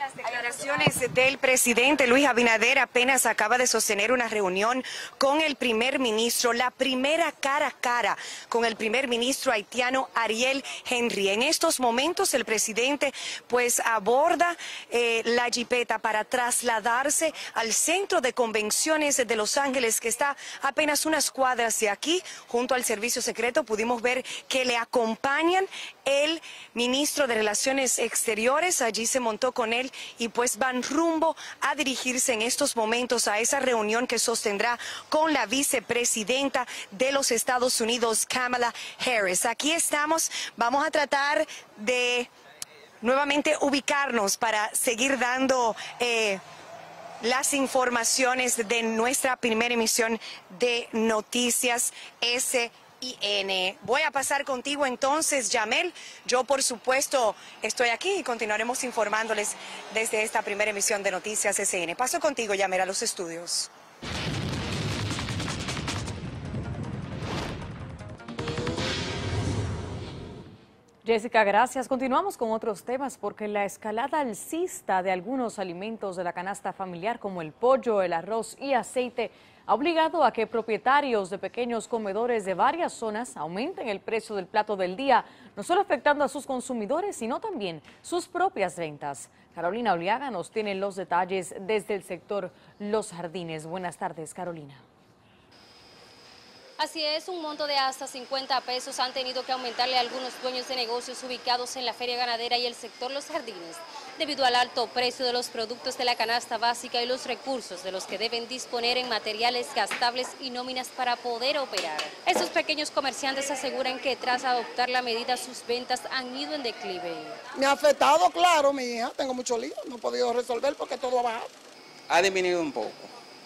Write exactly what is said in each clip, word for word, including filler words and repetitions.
Las declaraciones del presidente Luis Abinader apenas acaba de sostener una reunión con el primer ministro, la primera cara a cara con el primer ministro haitiano Ariel Henry. En estos momentos el presidente pues aborda eh, la jipeta para trasladarse al centro de convenciones de Los Ángeles, que está apenas unas cuadras de aquí, junto al servicio secreto. Pudimos ver que le acompañan el ministro de Relaciones Exteriores, allí se montó con él y pues van rumbo a dirigirse en estos momentos a esa reunión que sostendrá con la vicepresidenta de los Estados Unidos, Kamala Harris. Aquí estamos, vamos a tratar de nuevamente ubicarnos para seguir dando eh, las informaciones de nuestra primera emisión de Noticias S N. Voy a pasar contigo entonces, Yamel. Yo, por supuesto, estoy aquí y continuaremos informándoles desde esta primera emisión de Noticias S N. Paso contigo, Yamel, a los estudios. Jessica, gracias. Continuamos con otros temas porque la escalada alcista de algunos alimentos de la canasta familiar como el pollo, el arroz y aceite ha obligado a que propietarios de pequeños comedores de varias zonas aumenten el precio del plato del día, no solo afectando a sus consumidores, sino también sus propias ventas. Carolina Oliaga nos tiene los detalles desde el sector Los Jardines. Buenas tardes, Carolina. Así es, un monto de hasta cincuenta pesos han tenido que aumentarle a algunos dueños de negocios ubicados en la feria ganadera y el sector Los Jardines, debido al alto precio de los productos de la canasta básica y los recursos de los que deben disponer en materiales gastables y nóminas para poder operar. Estos pequeños comerciantes aseguran que tras adoptar la medida sus ventas han ido en declive. Me ha afectado, claro, mi hija, tengo mucho lío, no he podido resolver porque todo ha bajado. Ha disminuido un poco.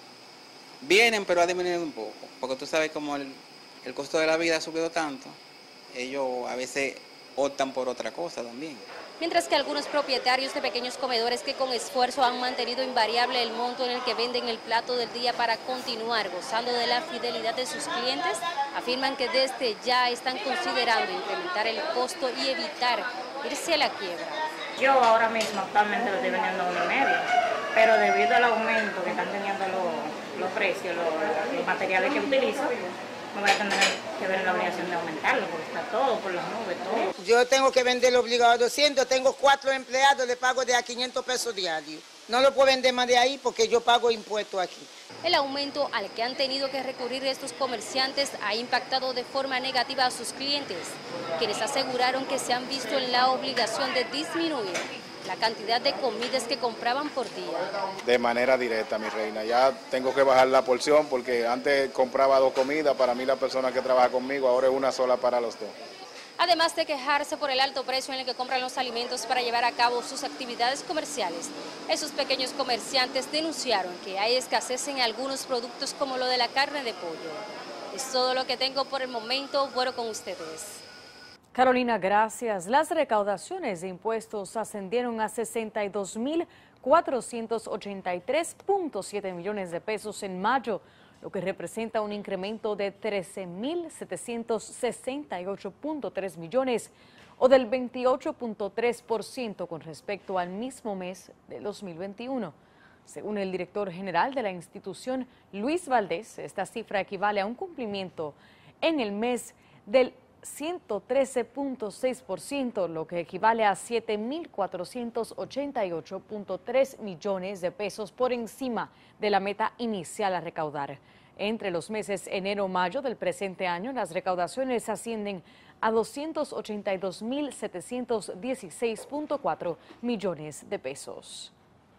Vienen, pero ha disminuido un poco, porque tú sabes como el, el costo de la vida ha subido tanto, ellos a veces optan por otra cosa también. Mientras que algunos propietarios de pequeños comedores que con esfuerzo han mantenido invariable el monto en el que venden el plato del día para continuar gozando de la fidelidad de sus clientes, afirman que desde ya están considerando incrementar el costo y evitar irse a la quiebra. Yo ahora mismo actualmente lo estoy vendiendo a uno y medio, pero debido al aumento que están teniendo los, los precios, los, los materiales que utilizo, me voy a tener que ver la obligación de aumentarlo, porque está todo por las nubes, todo. Yo tengo que venderlo obligado a doscientos, tengo cuatro empleados, le pago de a quinientos pesos diarios. No lo puedo vender más de ahí porque yo pago impuestos aquí. El aumento al que han tenido que recurrir estos comerciantes ha impactado de forma negativa a sus clientes, quienes aseguraron que se han visto en la obligación de disminuir la cantidad de comidas que compraban por día. De manera directa, mi reina. Ya tengo que bajar la porción porque antes compraba dos comidas para mí la persona que trabaja conmigo, ahora es una sola para los dos. Además de quejarse por el alto precio en el que compran los alimentos para llevar a cabo sus actividades comerciales, esos pequeños comerciantes denunciaron que hay escasez en algunos productos como lo de la carne de pollo. Es todo lo que tengo por el momento. Vuelvo con ustedes. Carolina, gracias. Las recaudaciones de impuestos ascendieron a sesenta y dos mil cuatrocientos ochenta y tres punto siete millones de pesos en mayo, lo que representa un incremento de trece mil setecientos sesenta y ocho punto tres millones o del veintiocho punto tres por ciento con respecto al mismo mes de dos mil veintiuno. Según el director general de la institución, Luis Valdés, esta cifra equivale a un cumplimiento en el mes del ciento trece punto seis por ciento, lo que equivale a siete mil cuatrocientos ochenta y ocho punto tres millones de pesos por encima de la meta inicial a recaudar. Entre los meses enero-mayo del presente año, las recaudaciones ascienden a doscientos ochenta y dos mil setecientos dieciséis punto cuatro millones de pesos.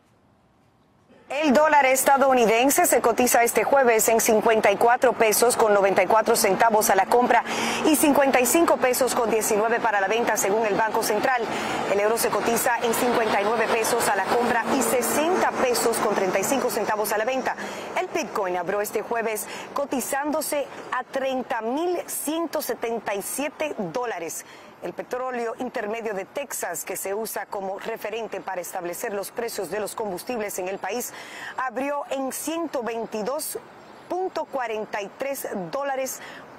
El dólar estadounidense se cotiza este jueves en cincuenta y cuatro pesos con noventa y cuatro centavos a la compra y cincuenta y cinco pesos con diecinueve para la venta según el Banco Central. El euro se cotiza en cincuenta y nueve pesos a la compra y sesenta pesos con treinta y cinco centavos a la venta. El Bitcoin abrió este jueves cotizándose a treinta mil ciento setenta y siete dólares. El petróleo intermedio de Texas, que se usa como referente para establecer los precios de los combustibles en el país, abrió en ciento veintidós punto cuarenta y tres dólares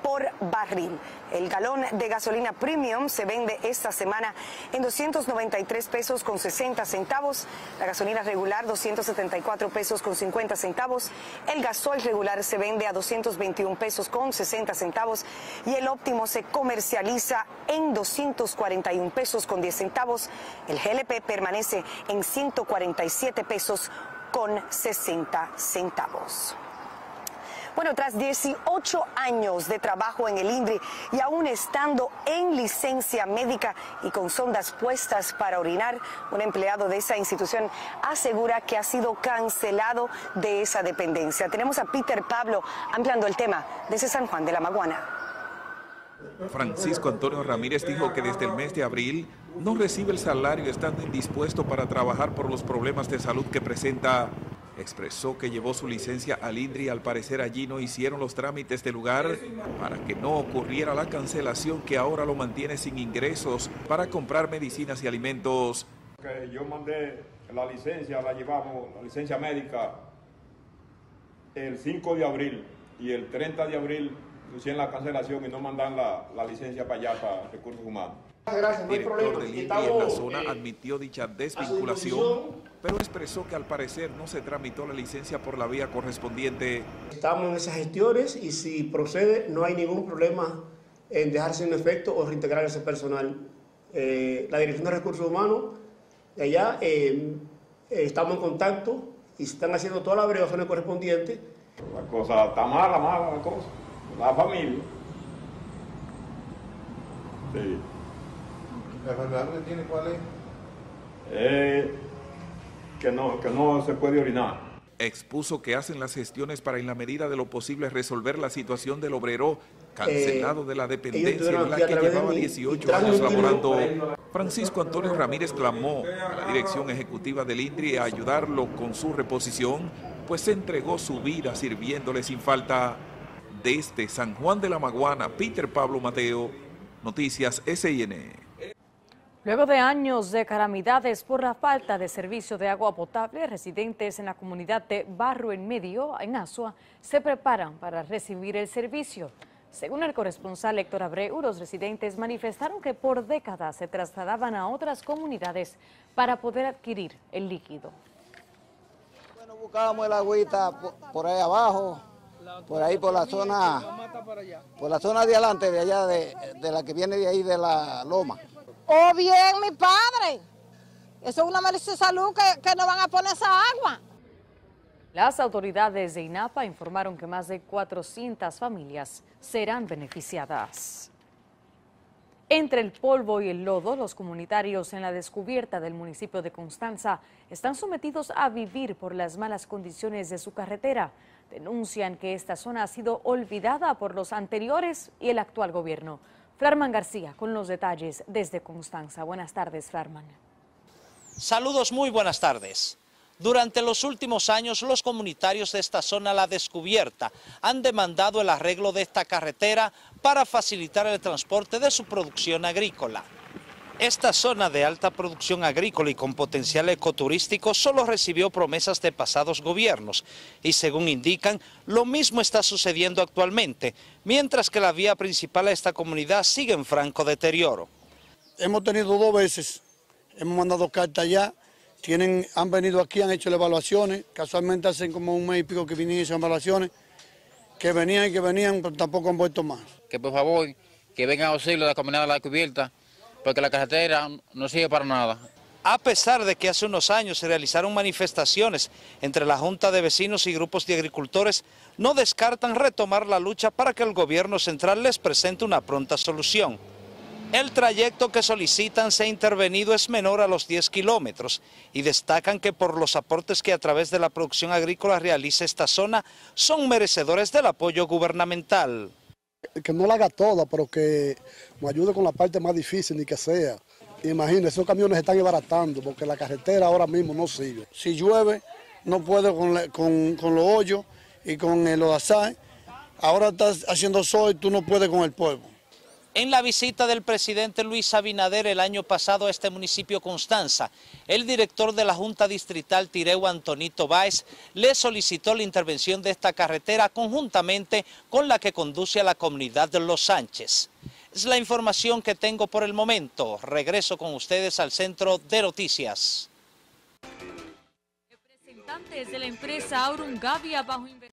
por barril. El galón de gasolina premium se vende esta semana en doscientos noventa y tres pesos con sesenta centavos, la gasolina regular doscientos setenta y cuatro pesos con cincuenta centavos, el gasoil regular se vende a doscientos veintiún pesos con sesenta centavos y el óptimo se comercializa en doscientos cuarenta y un pesos con diez centavos. El G L P permanece en ciento cuarenta y siete pesos con sesenta centavos. Bueno, tras dieciocho años de trabajo en el INDRI y aún estando en licencia médica y con sondas puestas para orinar, un empleado de esa institución asegura que ha sido cancelado de esa dependencia. Tenemos a Peter Pablo ampliando el tema desde San Juan de la Maguana. Francisco Antonio Ramírez dijo que desde el mes de abril no recibe el salario estando indispuesto para trabajar por los problemas de salud que presenta. Expresó que llevó su licencia al INDRI y al parecer allí no hicieron los trámites del lugar para que no ocurriera la cancelación que ahora lo mantiene sin ingresos para comprar medicinas y alimentos. Que yo mandé la licencia, la llevamos, la licencia médica, el cinco de abril y el treinta de abril hicieron la cancelación y no mandan la, la licencia para allá, para recursos humanos. El director del INDRI en la zona admitió dicha desvinculación, pero expresó que al parecer no se tramitó la licencia por la vía correspondiente. Estamos en esas gestiones y si procede no hay ningún problema en dejar sin efecto o reintegrar ese personal. Eh, la Dirección de Recursos Humanos de allá eh, eh, estamos en contacto y se están haciendo todas las averiguaciones correspondientes. La cosa está mala, mala la cosa. La familia. Sí. ¿La enfermedad que tiene cuál es? Eh, que, no, que no se puede orinar. Expuso que hacen las gestiones para en la medida de lo posible resolver la situación del obrero cancelado eh, de la dependencia en la que llevaba dieciocho años laborando. Francisco Antonio Ramírez clamó a la dirección ejecutiva del INDRI a ayudarlo con su reposición, pues se entregó su vida sirviéndole sin falta. Desde San Juan de la Maguana, Peter Pablo Mateo, Noticias S I N. Luego de años de calamidades por la falta de servicio de agua potable, residentes en la comunidad de Barro en Medio, en Asua, se preparan para recibir el servicio. Según el corresponsal Héctor Abreu, los residentes manifestaron que por décadas se trasladaban a otras comunidades para poder adquirir el líquido. Bueno, buscábamos el agüita por, por ahí abajo, por ahí por la zona, por la zona de adelante, de allá, de, de la que viene de ahí de la loma. ¡Oh, bien, mi padre! Eso es una emergencia de salud que, que no van a poner esa agua. Las autoridades de INAPA informaron que más de cuatrocientas familias serán beneficiadas. Entre el polvo y el lodo, los comunitarios en la descubierta del municipio de Constanza están sometidos a vivir por las malas condiciones de su carretera. Denuncian que esta zona ha sido olvidada por los anteriores y el actual gobierno. Flarman García con los detalles desde Constanza. Buenas tardes, Flarman. Saludos, muy buenas tardes. Durante los últimos años, los comunitarios de esta zona La Descubierta han demandado el arreglo de esta carretera para facilitar el transporte de su producción agrícola. Esta zona de alta producción agrícola y con potencial ecoturístico solo recibió promesas de pasados gobiernos y, según indican, lo mismo está sucediendo actualmente, mientras que la vía principal a esta comunidad sigue en franco deterioro. Hemos tenido dos veces, hemos mandado cartas allá, tienen, han venido aquí, han hecho las evaluaciones, casualmente hacen como un mes y pico que vinieron y hicieron evaluaciones, que venían y que venían, pero tampoco han vuelto más. Que por favor, que vengan a auxilio de la comunidad de La Descubierta, porque la carretera no sirve para nada. A pesar de que hace unos años se realizaron manifestaciones entre la Junta de Vecinos y grupos de agricultores, no descartan retomar la lucha para que el gobierno central les presente una pronta solución. El trayecto que solicitan ser intervenido es menor a los diez kilómetros y destacan que por los aportes que a través de la producción agrícola realiza esta zona son merecedores del apoyo gubernamental. Que no la haga toda, pero que me ayude con la parte más difícil, ni que sea. Imagínense, esos camiones se están embaratando porque la carretera ahora mismo no sigue. Si llueve, no puedo con, la, con, con los hoyos y con el lodazal. Ahora estás haciendo sol y tú no puedes con el polvo. En la visita del presidente Luis Abinader el año pasado a este municipio Constanza, el director de la Junta Distrital Tireo, Antonito Báez, le solicitó la intervención de esta carretera conjuntamente con la que conduce a la comunidad de Los Sánchez. Es la información que tengo por el momento. Regreso con ustedes al Centro de Noticias. Representantes de la empresa Aurum Gavia bajo